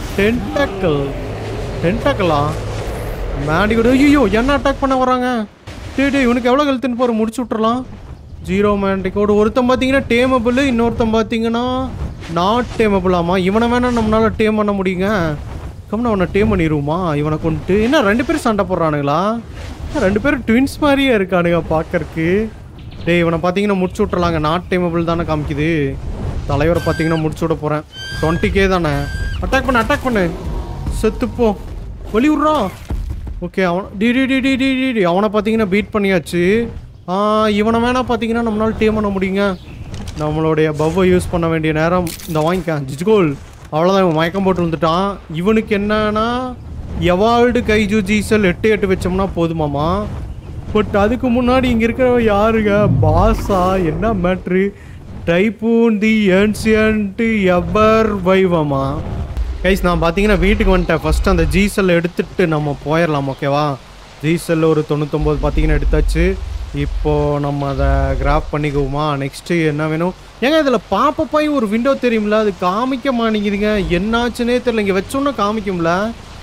டென்டாக்கிளா மேண்டிக்கோடு. ஐயோ என்ன அட்டாக் பண்ண வராங்க? டே இவனுக்கு எவ்வளோ ஹெல்த்துன்னு போகிற முடிச்சு விட்றலாம். 0 மேண்டிக்கோடு. ஒருத்தன் பார்த்தீங்கன்னா டேமபிள், இன்னொருத்தன் பார்த்தீங்கன்னா நாட் டேமபிளாமா. இவனை வேணால் நம்மளால் டேம் பண்ண முடியுங்க. கம்னா அவனை டேம் பண்ணிடுவோமா இவனை கொண்டு? என்ன 2 பேரும் சண்டை போடுறானுங்களா? 2 பேரும் ட்வின்ஸ் மாதிரியே இருக்கானுங்க பார்க்கறக்கு. டே இவனை பார்த்தீங்கன்னா முடிச்சு விட்றலாங்க. நாட் டேமபிள் தானே காமிக்குது. தலைவரை பார்த்தீங்கன்னா முடிச்சு விட போகிறேன். 20K தானே. அட்டாக் பண்ணு செத்துப்போ. வலி விட்றா. ஓகே அவன் டி அவனை பார்த்தீங்கன்னா பீட் பண்ணியாச்சு. இவனை வேணா பார்த்தீங்கன்னா நம்மளால் டீம் பண்ண முடியுங்க. நம்மளுடைய பவ்வை யூஸ் பண்ண வேண்டிய நேரம் இந்த வாங்கிக்கான் ஜிஜ்கோல். அவ்வளோதான், இவன் மயக்கம் போட்டு வந்துட்டான். இவனுக்கு என்னன்னா எவால்டு கைஜு ஜீசல் 8 வச்சோம்னா போதுமாமா. பட் அதுக்கு முன்னாடி இங்கே இருக்கிறவ யாருங்க? பாஸா? என்ன matter? Typhoon the ancient ever வைவமா கைஸ். நான் பார்த்தீங்கன்னா வீட்டுக்கு வந்துட்டேன். ஃபஸ்ட்டு அந்த ஜீசல் எடுத்துகிட்டு நம்ம போயிடலாம். ஓகேவா? ஜீசல் ஒரு 99 பார்த்தீங்கன்னா எடுத்தாச்சு. இப்போது நம்ம அதை கிராப் பண்ணிக்குவோமா? நெக்ஸ்ட்டு என்ன வேணும்? ஏங்க இதில் பாப்பப்பாய் ஒரு விண்டோ தெரியும்ல, அது காமிக்க மாட்டேங்குதுங்க. என்னாச்சுன்னே தெரியல. இங்கே வச்சோன்னா காமிக்கும்ல,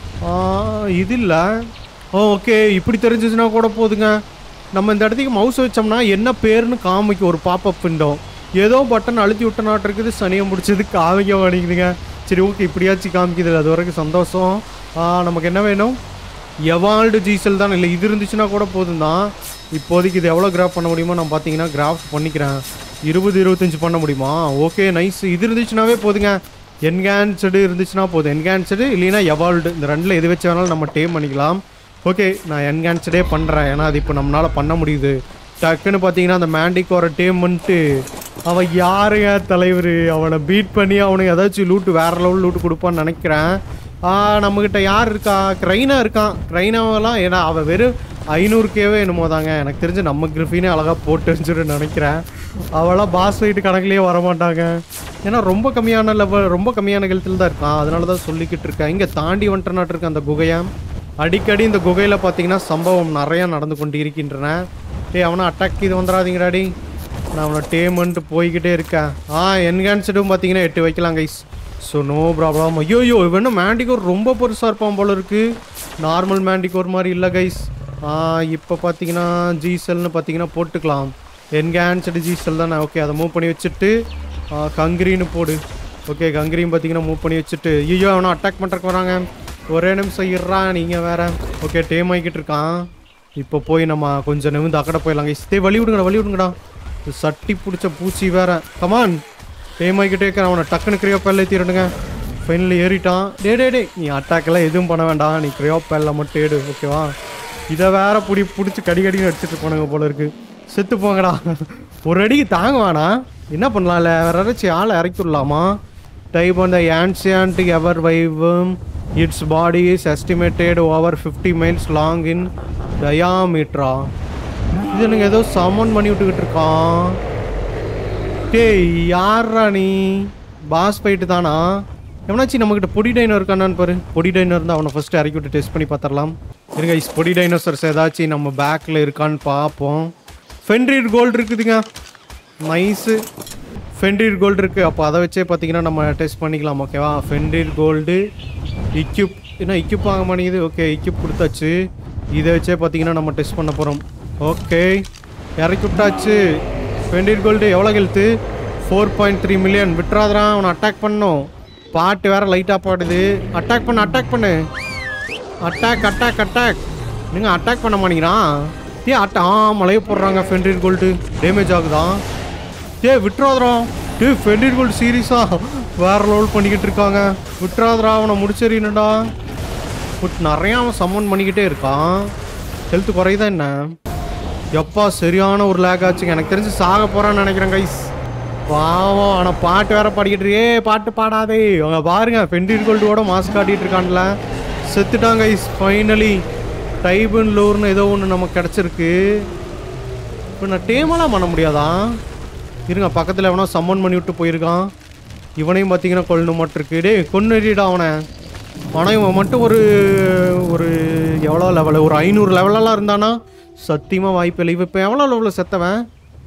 இது இல்லை. ஓகே, இப்படி தெரிஞ்சிச்சுன்னா கூட போதுங்க. நம்ம இந்த இடத்துக்கு மவுஸ் வச்சோம்னா என்ன பேருன்னு காமிக்கும் ஒரு பாப்பப் விண்டோ. ஏதோ பட்டன் அழுத்தி விட்டனாட்டு இருக்குது, சனியம் முடிச்சது காமிக்க மாட்டேங்குதுங்க. சரி ஓகே, இப்படியாச்சும் காமிக்குது, அது வரைக்கும் சந்தோஷம். நமக்கு என்ன வேணும்? எவால்டு ஜீசல் தான். இல்லை இது இருந்துச்சுன்னா கூட போதும் தான். இப்போதைக்கு இது எவ்வளோ கிராஃப் பண்ண முடியுமோ நான் பார்த்தீங்கன்னா கிராஃப் பண்ணிக்கிறேன். 20-25 பண்ண முடியுமா? Okay nice. இது இருந்துச்சுனாவே போதுங்க. என்ஹான்ஸ்டு இருந்துச்சுன்னா போதும். என்ஹான்ஸ்டு இல்லைன்னா எவால்டு, இந்த ரெண்டில் எது வச்சு வேணாலும் நம்ம டேம் பண்ணிக்கலாம். ஓகே, நான் என்ஹான்ஸ்டே பண்ணுறேன். ஏன்னா அது இப்போ நம்மளால் பண்ண முடியுது. டக்குன்னு பார்த்தீங்கன்னா அந்த மேண்டிக்கோரை டேம் பண்ணிட்டு அவன் யாருங்க தலைவர், அவனை பீட் பண்ணி அவனுக்கு ஏதாச்சும் லூட்டு வேறு லெவல் லூட்டு கொடுப்பான்னு நினைக்கிறேன். நம்மக்கிட்ட யார் இருக்கா? க்ரைனா இருக்கான். க்ரைனாவெல்லாம் ஏன்னா அவன் வெறும் 500Kவே என்னமோ தாங்க. எனக்கு தெரிஞ்சு நம்ம கிரிஃபினே அழகாக போட்டுன்னு நினைக்கிறேன். அவளாம் பாஸ் ஃபைட்டு கணக்குலேயே வரமாட்டாங்க. ஏன்னா ரொம்ப கம்மியான லெவல், ரொம்ப கம்மியான ஹெல்த்தில் தான் இருக்கான். அதனால தான் சொல்லிக்கிட்டு இருக்கேன். இங்கே தாண்டி வந்துட்டனாட்டு இருக்கு அந்த குகையை. அடிக்கடி இந்த குகையில் பார்த்தீங்கன்னா சம்பவம் நிறையா நடந்து கொண்டு இருக்கின்றன. அவனை அட்டாக் இது வந்துடாதீங்கடாடி. நான் அவனை டேமெண்ட்டு போய்கிட்டே இருக்கேன். என்ஹான்ஸ்டும் பார்த்தீங்கன்னா 8 வைக்கலாம் கைஸ். So no problem. ஐயோ இவனும் மேண்டிகோர் ரொம்ப பெருசாக இருப்பான் போல இருக்குது. நார்மல் மேண்டிகோர் மாதிரி இல்லை கைஸ். இப்போ பார்த்தீங்கன்னா ஜீசல்னு பார்த்தீங்கன்னா போட்டுக்கலாம். என்ஹான்ஸ்டு ஜீசல் தானே. ஓகே, அதை மூவ் பண்ணி வச்சுட்டு கங்கிரின்னு போடு. ஓகே, கங்கிரியும் பார்த்தீங்கன்னா மூவ் பண்ணி வச்சுட்டு. ஐயோ அவனை அட்டாக் பண்ணுறக்கு வராங்க. ஒரே நிமிஷம் இருறான் நீங்கள் வேற. ஓகே, டேம் ஆகிக்கிட்டு இருக்கான். இப்போ போய் நம்ம கொஞ்சம் நிமிந்து அக்கடை போயிடலாங்க. வழி விடுங்கடா. சட்டி பிடிச்ச பூச்சி வேற. கமான், டேம் ஆகிக்கிட்டே இருக்கிற அவனை டக்குன்னு கிரியோப்பேல்ல ஏற்றிடுங்க. ஃபைனலி ஏறிட்டான். டே நீ அட்டாக்கெல்லாம் எதுவும் பண்ண வேண்டாம், நீ கிரியோப்பேல்ல மட்டும் ஏடு. ஓகேவா? இதை வேற பிடிச்சி கடிக்கடின்னு அடிச்சுட்டு போனாங்க போல இருக்கு. செத்து போங்கடா. ஒரு அடிக்கு தாங்குவானா? என்ன பண்ணலாம்ல, வேற ஏதாச்சும் ஆளை இறக்கி விடலாமா? டைப் அந்த ஏன்சியன்ட் எவர் வைவும் it's body is estimated over 50 miles long in டயாமீட்டரா. இது எனக்கு ஏதோ சமன் பண்ணி விட்டுக்கிட்டு இருக்கான். டேய் யாரா நீ? பாஸ் ஃபைட்டு தானா? எவனாச்சும் நம்மக்கிட்ட பொடி டைனர் இருக்கானான்னு பாரு. பொடி டைனர் இருந்தால் அவனை ஃபஸ்ட்டு இறக்கி விட்டு டெஸ்ட் பண்ணி பார்த்துடலாம். இருங்க, பொடி டைனோசர்ஸ் ஏதாச்சும் நம்ம பேக்கில் இருக்கான்னு பார்ப்போம். ஃபென்ரிர் கோல்டு இருக்குதுங்க. நைஸு, ஃபென்ரிர் கோல்டு இருக்குது. அப்போ அதை வச்சே பார்த்தீங்கன்னா நம்ம டெஸ்ட் பண்ணிக்கலாம். ஓகேவா? ஃபென்ரிர் கோல்டு இக்யூப், ஏன்னா இக்யூப் வாங்க மாட்டேங்குது. ஓகே, இக்யூப் கொடுத்தாச்சு. இதை வச்சே பார்த்தீங்கன்னா நம்ம டெஸ்ட் பண்ண போகிறோம். ஓகே, இறக்கி விட்டாச்சு. ஃபென்ரிர் கோல்டு எவ்வளோ ஹெல்த்து? 4.3 மில்லியன். விட்டுறாதான், அவனை அட்டாக் பண்ணணும். பாட்டு வேறு லைட்டாக பாடுது. அட்டாக் பண்ணு அட்டாக் நீங்கள் அட்டாக் பண்ண மாட்டேங்கிறான். மலையை போடுறாங்க. ஃபென்ரிர் கோல்டு டேமேஜ் ஆகுதான். விட்டுறாதரா. ஃபென்ரிர் கோல்டு சீரியஸாக வேற லெவல் பண்ணிக்கிட்டு இருக்காங்க. விட்டுறாதரா, அவனை முடிச்சறியணுடா. பட் நிறையா அவன் சம்மன் பண்ணிக்கிட்டே இருக்கான். ஹெல்த்து குறையுதா என்ன? எப்பா சரியான ஒரு லேக் ஆச்சுங்க. எனக்கு தெரிஞ்சு சாக போகிறான்னு நினைக்கிறேன் கைஸ். பாவம், ஆனால் பாட்டு வேற பாடிக்கிட்டு பாட்டு பாடாதே. அவங்க பாருங்க, ஃபென்ரிர் கோல்டோட மாஸ்க் காட்டிகிட்டு இருக்கான்ல. செத்துட்டாங்க கைஸ். ஃபைனலி டைபன் லோர்னு ஏதோ ஒன்று நமக்கு கிடச்சிருக்கு. இப்போ நான் டேமெல்லாம் பண்ண முடியாதான்? இருங்க, பக்கத்தில் எவனோ சம்மன் பண்ணி விட்டு போயிருக்கான். இவனையும் பார்த்தீங்கன்னா கொல்லணும் மட்டும் இருக்கு. கொன்னுடா அவனை. ஆனால் இவன் மட்டும் ஒரு எவ்வளோ லெவலு, ஒரு 500 லெவலெல்லாம் இருந்தானா சத்தியமாக வாய்ப்பு இல்லை. இப்போ எவ்வளோ லெவலில் செத்தவன்?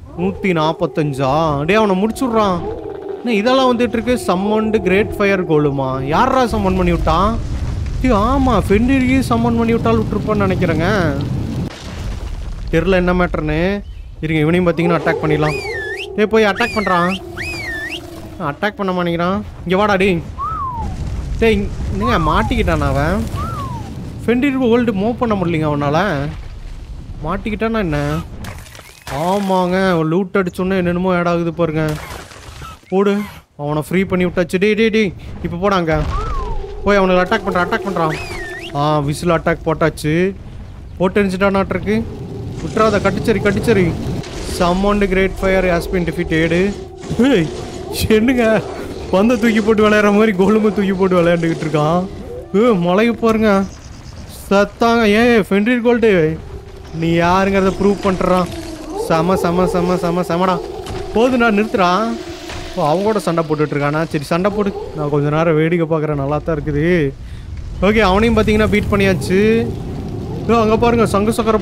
145. அவனை முடிச்சுட்றான். இதெல்லாம் வந்துட்டு இருக்கு. சம்மன்டு கிரேட் ஃபயர் கோலுமா? யாரா சம்மன் பண்ணி விட்டான்? ஆமாம், ஃபென்ரிருக்கு சம்மன் பண்ணி விட்டால் விட்டுருப்பான்னு நினைக்கிறேங்க. தெரியல என்ன மேட்டர்னு. இருங்க, இவனையும் பார்த்தீங்கன்னா அட்டாக் பண்ணிடலாம். போய் அட்டாக் பண்ணுறான். அட்டாக் பண்ண மாட்டேங்கிறான். இங்கே வாடா டே. என்னங்க மாட்டிக்கிட்டான் அவன். ஃபென்ரிர் கோல்டு மூவ் பண்ண முடியலைங்க அவனால். மாட்டிக்கிட்டானா என்ன? ஆமாங்க, லூட் அடிச்சோன்னே என்னென்னமோ ஆட் ஆகுது பாருங்க. போடு, அவனை ஃப்ரீ பண்ணி விட்டாச்சு. டே இப்போ போடாங்க. போய் அவனுக்கு அட்டாக் பண்ணுறான். விசில் அட்டாக் போட்டாச்சு. போட்டு எரிஞ்சிட்டானாட்டிருக்கு. விட்டுறாத, கட்டிச்சரி. சம்மோண்டு கிரேட் ஃபயர் ஹாஸ்பின் டிஃபிட்டேடு. என்னங்க பந்தை தூக்கி போட்டு விளையாடுற மாதிரி கோலுமை தூக்கி போட்டு விளையாண்டுக்கிட்டு இருக்கான். மலைக்கு பாருங்க சத்தாங்க. ஃபென்ட்ரில் கோல்டு நீ யாருங்கிறத ப்ரூவ் பண்ணுறான். செமடா. போதுண்ணா, நிறுத்துறான். அவங்களோட சண்டை போட்டுட்ருக்கானா? சரி சண்டை போட்டு நான் கொஞ்சம் நேரம் வேடிக்கை பார்க்குறேன். நல்லா தான் இருக்குது. ஓகே, அவனையும் பார்த்தீங்கன்னா பீட் பண்ணியாச்சு. அங்கே பாருங்க சங்கு சக்கரை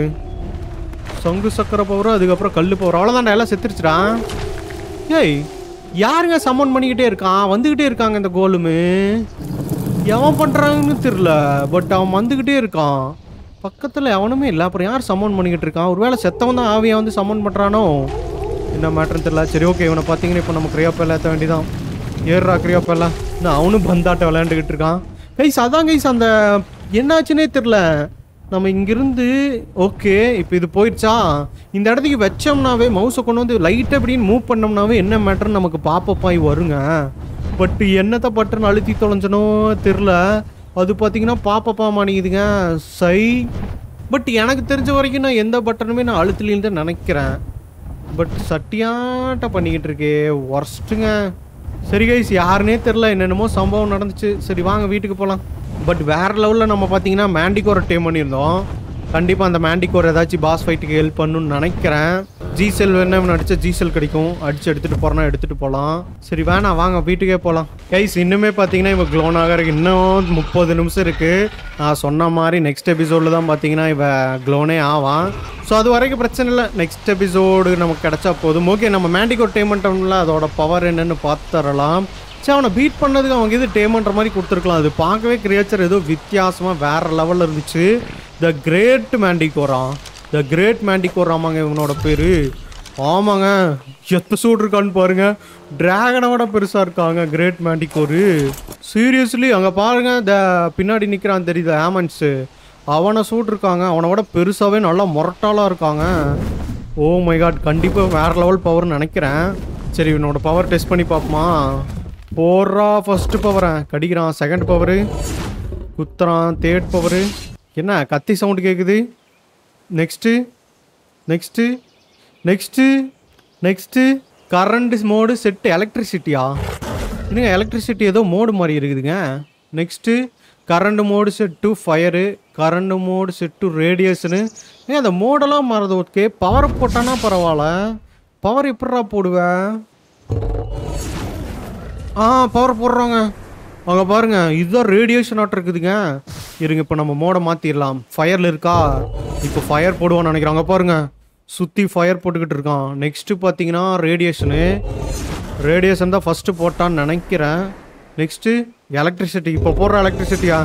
பவர், அதுக்கப்புறம் கல் பவர். அவ்வளோதான்டா, எல்லாம் செத்துருச்சுடான். யாருங்க சம்மன் பண்ணிக்கிட்டே இருக்கான்? வந்துக்கிட்டே இருக்காங்க இந்த கோலுமு. எவன் பண்ணுறாங்கன்னு தெரில, பட் அவன் வந்துக்கிட்டே இருக்கான். பக்கத்தில் எவனுமே இல்லை. அப்புறம் யார் சம்மன் பண்ணிக்கிட்டு இருக்கான்? ஒருவேளை செத்தவன் தான் ஆவியை வந்து சம்மன் பண்ணுறானோ? என்ன மேட்டர்னு தெரியல. சரி ஓகே, இவனை பார்த்தீங்கன்னா இப்போ நம்ம கிரியாப்பெல்லாம் ஏற்ற வேண்டியதான். ஏறுறா கிரியாப்பெல்லாம். இன்னும் அவனும் பந்தாட்ட விளையாண்டுக்கிட்டு இருக்கான். அதான் அந்த என்னாச்சுன்னே தெரில. நம்ம இங்கிருந்து ஓகே இப்போ இது போயிடுச்சா? இந்த இடத்துக்கு வச்சோம்னாவே மவுஸை கொண்டு வந்து லைட்டாக இப்படின்னு மூவ் பண்ணோம்னாவே என்ன மேட்டர்னு நமக்கு பாப்பப்பாய் வருங்க. பட் என்னத்தை பட்டுன்னு அழுத்தி தொலைஞ்சனோ தெரில. அது பார்த்தீங்கன்னா பாப்பப்பா மாட்டேங்குதுங்க. பட் எனக்கு தெரிஞ்ச வரைக்கும் நான் எந்த பட்டனுமே நான் அழுத்தலின்னு தான் நினைக்கிறேன். பட் சட்டியாட்ட பண்ணிக்கிட்டு இருக்கே, ஒர்ஸ்ட்டுங்க. சரி கைஸ், யாருன்னே தெரில, என்னென்னமோ சம்பவம் நடந்துச்சு. சரி வாங்க வீட்டுக்கு போகலாம். பட் வேறு லெவலில் நம்ம பார்த்தீங்கன்னா மேண்டிகோரை டேம் பண்ணியிருந்தோம். கண்டிப்பாக அந்த மேண்டிகோர் ஏதாச்சும் பாஸ் ஃபைட்டுக்கு ஹெல்ப் பண்ணணும்னு நினைக்கிறேன். ஜிசெல் வேணா அடித்தா ஜிசெல் கிடைக்கும். அடித்து எடுத்துகிட்டு போகிறோன்னா எடுத்துகிட்டு போகலாம். சரி வேணாம், வாங்க வீட்டுக்கே போகலாம். கைஸ் இன்னுமே பார்த்தீங்கன்னா இவன் க்ளோன் ஆகிறதுக்கு இன்னும் 30 நிமிஷம் இருக்குது. நான் சொன்ன மாதிரி நெக்ஸ்ட் எபிசோடில் தான் பார்த்தீங்கன்னா இவன் க்ளோனே ஆவான். ஸோ அது வரைக்கும் பிரச்சனை இல்லை. நெக்ஸ்ட் எபிசோடு நமக்கு கிடச்சா போதும். ஓகே, நம்ம மேண்டிகோர் டேம் பண்ணிட்டோம்ல, அதோட பவர் என்னென்னு பார்த்துடலாம். சரி, அவனை பீட் பண்ணதுக்கு அவங்க இது டேம் பண்ணுற மாதிரி கொடுத்துருக்கலாம். அது பார்க்கவே கிரியேச்சர் ஏதோ வித்தியாசமாக வேறு லெவலில் இருந்துச்சு. த கிரேட் மேண்டிகோர் ஆமாங்க இவனோட பேர். ஆமாங்க, எத்த சூடு இருக்கான்னு பாருங்க. டிராகனோட பெருசாக இருக்காங்க கிரேட் மேண்டிகோரு. சீரியஸ்லி அங்கே பாருங்க, பின்னாடி நிற்கிறான் தெரியுது ஆமன்ஸு. அவனை சூடு இருக்காங்க. அவனோட பெருசாகவே நல்லா முரட்டாலாக இருக்காங்க. ஓ மை காட், கண்டிப்பாக வேறு லெவல் பவர்னு நினைக்கிறேன். சரி, இவனோட பவர் டெஸ்ட் பண்ணி பார்ப்போமா? போடுறா ஃபஸ்ட்டு பவரை கடிக்கிறான். செகண்ட் பவரு குத்துறான். தேர்ட் பவரு என்ன கத்தி சவுண்டு கேட்குது. நெக்ஸ்ட்டு கரண்ட் மோடு செட்டு எலக்ட்ரிசிட்டியா? என்னங்க எலக்ட்ரிசிட்டி ஏதோ மோடு மாதிரி இருக்குதுங்க. Next current mode set to fire, current mode set to radiation. ஏன் அந்த மோடெல்லாம் மாறுது? ஓகே, பவரை போட்டானா பரவாயில்ல. பவர் எப்படா போடுவேன்? பவர் போடுறோங்க. அங்கே பாருங்க, இதுதான் ரேடியேஷன் ஆட்டம் இருக்குதுங்க. இருங்க, இப்போ நம்ம மோடை மாற்றிடலாம். ஃபயரில் இருக்கா? இப்போ ஃபயர் போடுவான்னு நினைக்கிறாங்க. பாருங்க, சுற்றி ஃபயர் போட்டுக்கிட்டு இருக்கான். நெக்ஸ்ட்டு பார்த்தீங்கன்னா ரேடியேஷன் தான் ஃபஸ்ட்டு போட்டான்னு நினைக்கிறேன். Next electricity. இப்போ போடுற எலக்ட்ரிசிட்டியா?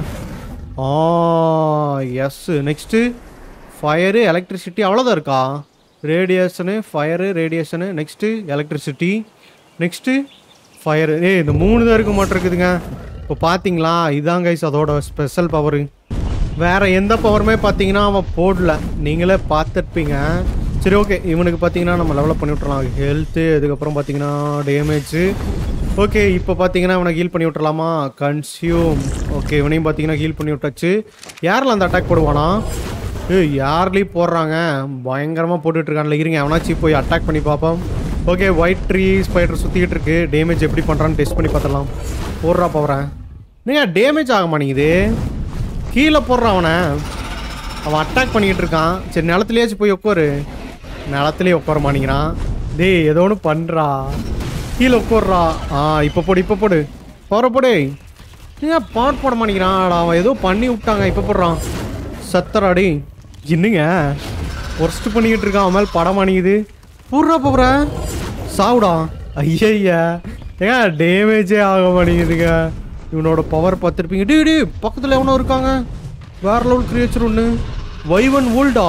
எஸ். நெக்ஸ்ட்டு ஃபயரு, எலக்ட்ரிசிட்டி, அவ்வளோதான் இருக்கா? Radiation, fire, radiation, next electricity, next fire. இந்த 3 தான் இருக்க மாட்டிருக்குதுங்க. இப்போ பார்த்தீங்களா, இதான் கைஸ் அதோட ஸ்பெஷல் பவரு. வேறு எந்த பவருமே பார்த்தீங்கன்னா அவன் போடல, நீங்களே பார்த்துருப்பீங்க. சரி ஓகே, இவனுக்கு பார்த்தீங்கன்னா நம்ம லெவலப் பண்ணி விட்றலாம். ஹெல்த்து, அதுக்கப்புறம் பார்த்தீங்கன்னா டேமேஜு. ஓகே, இப்போ பார்த்தீங்கன்னா இவனை ஹீல் பண்ணி விட்றலாமா? கன்சியூம். ஓகே, இவனையும் பார்த்தீங்கன்னா ஹீல் பண்ணி விட்டாச்சு. யாரில் அந்த அட்டாக் போடுவானா? யார்லேயும் போடுறாங்க, பயங்கரமாக போட்டுட்ருக்கான்ல. இருங்க, அவனாச்சும் போய் அட்டாக் பண்ணி பார்ப்போம். ஓகே, ஒயிட் ட்ரீ ஸ்பைடர் சுற்றிக்கிட்டு இருக்கு. டேமேஜ் எப்படி பண்ணுறான்னு டெஸ்ட் பண்ணி பார்த்துடலாம். போடுறா போகிறேன். நீங்கள் டேமேஜ் ஆக மாட்டேங்குது. கீழே போடுறான் அவன் அட்டாக் பண்ணிக்கிட்டு இருக்கான். சரி, நிலத்துலையாச்சும் போய் உட்காரு. நிலத்துலேயே உட்கார மாட்டேங்கிறான். ஏதோ ஒன்று பண்ணுறா. கீழே உட்கார்றா. இப்போ போடு பவரை போடு. ஏன் பவர் போட மாட்டேங்கிறான்? அவன் ஏதோ பண்ணி விட்டாங்க, இப்போ போடுறான். சத்தராடி என்னங்க ஒர்ஸ்ட் பண்ணிக்கிட்டு இருக்கான். அவன் மேலே படம் மாட்டேங்குது. போடுற சாவுடா. ஐயா, ஏன் டேமேஜே ஆக மாட்டேங்குதுங்க. இவனோட பவர் பார்த்துருப்பீங்க. டி பக்கத்தில் எவனோ இருக்காங்க, வேற லெவல் கிரியேச்சர் ஒன்று. வைவன் ஓல்டா.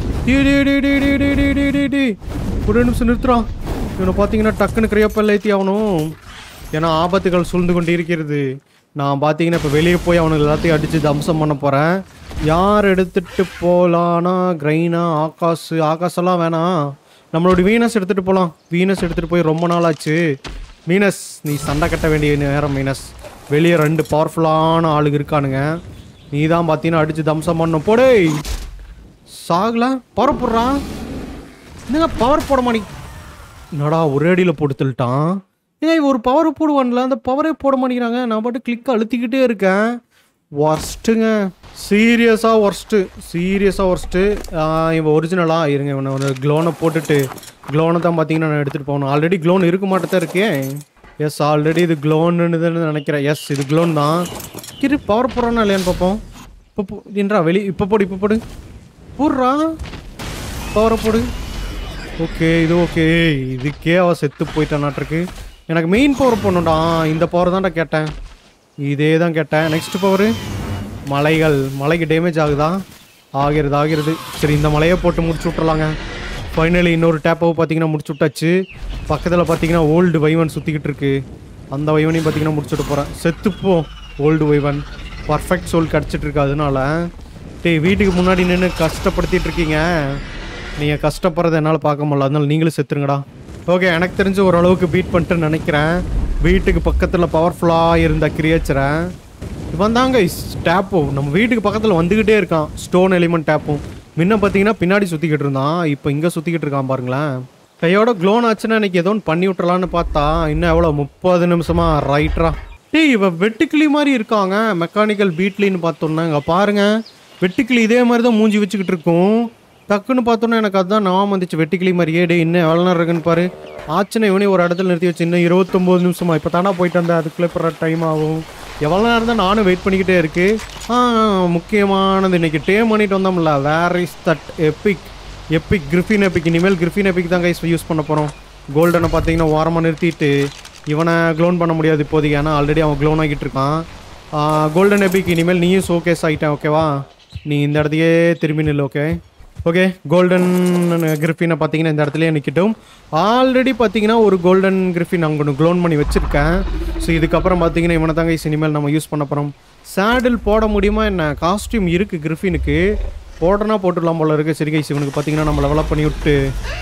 ஒரு நிமிஷம் நிறுத்துறான். இவனை பார்த்தீங்கன்னா டக்குன்னு கிரியப்பல்ல ஏற்றி ஆகணும். ஏன்னா ஆபத்துகள் சூழ்ந்து கொண்டு இருக்கிறது. நான் பார்த்தீங்கன்னா இப்போ வெளியே போய் அவனுக்கு எல்லாத்தையும் அடித்து தம்சம் பண்ண போகிறேன். யார் எடுத்துகிட்டு போகலான்னா கிரைனா, ஆகாஷெல்லாம் வேணாம். நம்மளோட வீனஸ் எடுத்துகிட்டு போகலாம். வீனஸ் எடுத்துகிட்டு போய் ரொம்ப நாள் ஆச்சு. வீனஸ், நீ சண்டை கட்ட வேண்டிய நேரம். வீனஸ், வெளியே 2 பவர்ஃபுல்லான ஆளுங்க இருக்கானுங்க. நீ தான் பார்த்தீங்கன்னா அடிச்சு தம்சம் பண்ணும் போடே சாகலாம் பவர் போடுறா என்னங்க பவர் போட மாட்டேங்க என்னடா ஒரே அடியில் போட்டு தள்ளிட்டான் ஏன் ஒரு பவர் போடுவான்ல அந்த பவரே போட மாட்டேங்கிறாங்க நான் பாட்டு கிளிக் அழுத்திக்கிட்டே இருக்கேன் ஒர்ஸ்ட்டுங்க சீரியஸாக ஒர்ஸ்ட்டு இவன் ஒரிஜினலாக இருங்க இவனை ஒரு க்ளோனை போட்டுட்டு க்ளோனை தான் பார்த்தீங்கன்னா நான் எடுத்துகிட்டு போகணும் ஆல்ரெடி க்ளோன் இருக்க மாட்டேதான் இருக்கேன் எஸ் ஆல்ரெடி இது க்ளோன்னு நினைக்கிறேன் எஸ் இது க்ளோன் தான் கிரி பவர் போடுறானா இல்லையான்னு பார்ப்போம் இப்போ என்றா இப்போ போடு போடுறா பவரை போடு ஓகே இது ஓகே இதுக்கே அவள் செத்து போயிட்டானாட்டிருக்கு எனக்கு மெயின் பவர் போடணும்டா இந்த பவர் தான்டா கேட்டேன் இதே தான் கேட்டேன் நெக்ஸ்ட் பவர் மலைக்கு டேமேஜ் ஆகிறது சரி இந்த மலையை போட்டு முடிச்சு விட்றலாங்க ஃபைனலி இன்னொரு டேப்பாவும் பார்த்தீங்கன்னா முடிச்சு விட்டாச்சு பக்கத்தில் பார்த்தீங்கன்னா ஓல்டு வைவன் சுற்றிக்கிட்டு இருக்கு அந்த வைவனையும் பார்த்தீங்கன்னா முடிச்சுட்டு போகிறேன் செத்துப்போ ஓல்டு வைவன் பர்ஃபெக்ட் சோல் கிடச்சிட்டு இருக்கு அதனால டேய் வீட்டுக்கு முன்னாடி நின்று கஷ்டப்படுத்திட்டு இருக்கீங்க நீங்கள் கஷ்டப்படுறத என்னால் பார்க்க முடியல அதனால நீங்களும் செத்துருங்கடா ஓகே எனக்கு தெரிஞ்சு ஓரளவுக்கு பீட் பண்ணிட்டு நினைக்கிறேன் வீட்டுக்கு பக்கத்தில் பவர்ஃபுல்லாக இருந்த கிரியேச்சரை இவன் தாங்க டேப்பும் நம்ம வீட்டுக்கு பக்கத்தில் வந்துக்கிட்டே இருக்கான் ஸ்டோன் எலிமெண்ட் டேப்பும் முன்ன பார்த்தீங்கன்னா பின்னாடி சுற்றிக்கிட்டு இருந்தான் இப்போ இங்கே சுற்றிக்கிட்டு இருக்கான் பாருங்களேன் கையோட க்ளோன் ஆச்சுன்னா இன்னைக்கு ஏதோ ஒன்று பண்ணி விட்டுறலான்னு பார்த்தா இன்னும் எவ்வளோ 30 நிமிஷமா ரைட்ரா டேய் இவன் வெட்டுக்கிளி மாதிரி இருக்காங்க மெக்கானிக்கல் பீட்லின்னு பார்த்தோன்னா இங்கே பாருங்கள் வெட்டுக்கிளி இதே மாதிரி தான் மூஞ்சி வச்சுக்கிட்டு இருக்கும் டக்குன்னு பார்த்தோன்னா எனக்கு அதுதான் நான் வந்துச்சு வெட்டிக்கிளி மாதிரியே டே இன்னும் எவ்வளோ நேரம் இருக்குன்னு பாரு ஆச்சுன்னா இவனே ஒரு இடத்துல நிறுத்தி வச்சு இன்னும் 29 நிமிஷமா இப்போ தானே போயிட்டு வந்தேன் அதுக்குள்ளே இப்போ டைம் ஆகும் எவ்வளோ நேரம் தான் நானும் வெயிட் பண்ணிக்கிட்டே இருக்கு முக்கியமானது இன்னைக்கு டேம் பண்ணிட்டு வந்தோம்ல where is that epic griffin epic இனிமேல் கிரிஃபின் எப்பிக் தான் கைஸ் யூஸ் பண்ண போகிறோம் கோல்டனை பார்த்தீங்கன்னா ஓரமாக நிறுத்திட்டு இவனை க்ளோன் பண்ண முடியாது இப்போதைக்கு ஏன்னா ஆல்ரெடி அவன் க்ளோன் ஆகிட்டு இருக்கான் கோல்டன் எப்பிக் இனிமேல் நீயும் ஷோகேஸ் ஆகிட்டேன் ஓகேவா நீ இந்த இடத்தையே திரும்பி நில்லு ஓகே கோல்டன் கிரிஃபினை பார்த்தீங்கன்னா இந்த இடத்துலயே நிற்கட்டும் ஆல்ரெடி பார்த்தீங்கன்னா ஒரு கோல்டன் கிரிஃபின் அங்கே ஒன்று க்ளோன் பண்ணி வச்சுருக்கேன் ஸோ இதுக்கப்புறம் பார்த்தீங்கன்னா இவனை தாங்க இனிமேல் நம்ம யூஸ் பண்ண போகிறோம் சேடில் போட முடியுமா என்ன காஸ்டியூம் இருக்குது கிரிஃபினுக்கு போட்டனா போட்டுடலாம் போல இருக்குது சரி கைஸ் இவனுக்கு பார்த்தீங்கன்னா நம்ம லெவலப் பண்ணி விட்டு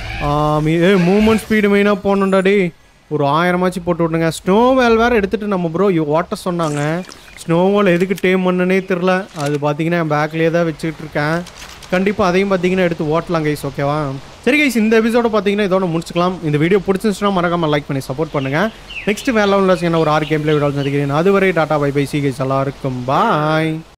மூவ்மெண்ட் ஸ்பீடு மெயினாக போகணுண்டாடி ஒரு 1000 போட்டு விட்டுங்க ஸ்னோவேல் வேறு எடுத்துகிட்டு நம்ம ப்ரோ ஓட்ட சொன்னாங்க ஸ்னோவால் எதுக்கு டேம் பண்ணுன்னே தெரில அது பார்த்தீங்கன்னா என் பேக்லேயே தான் வச்சுக்கிட்டு இருக்கேன் கண்டிப்பாக அதையும் பார்த்தீங்கன்னா எடுத்து ஓட்டலாம் கைஸ் ஓகேவா சரி கைஸ் இந்த எபிசோட பார்த்தீங்கன்னா இதோட முடிச்சுக்கலாம் இந்த வீடியோ பிடிச்சிருந்துச்சுன்னா மறக்காமல் லைக் பண்ணி சப்போர்ட் பண்ணுங்கள் நெக்ஸ்ட் வேலை உள்ள ஒரு 6 கேம்ல விட சந்திக்கிறேன் அதுவரை tata bye bye see guys எல்லாருக்கும் பாய்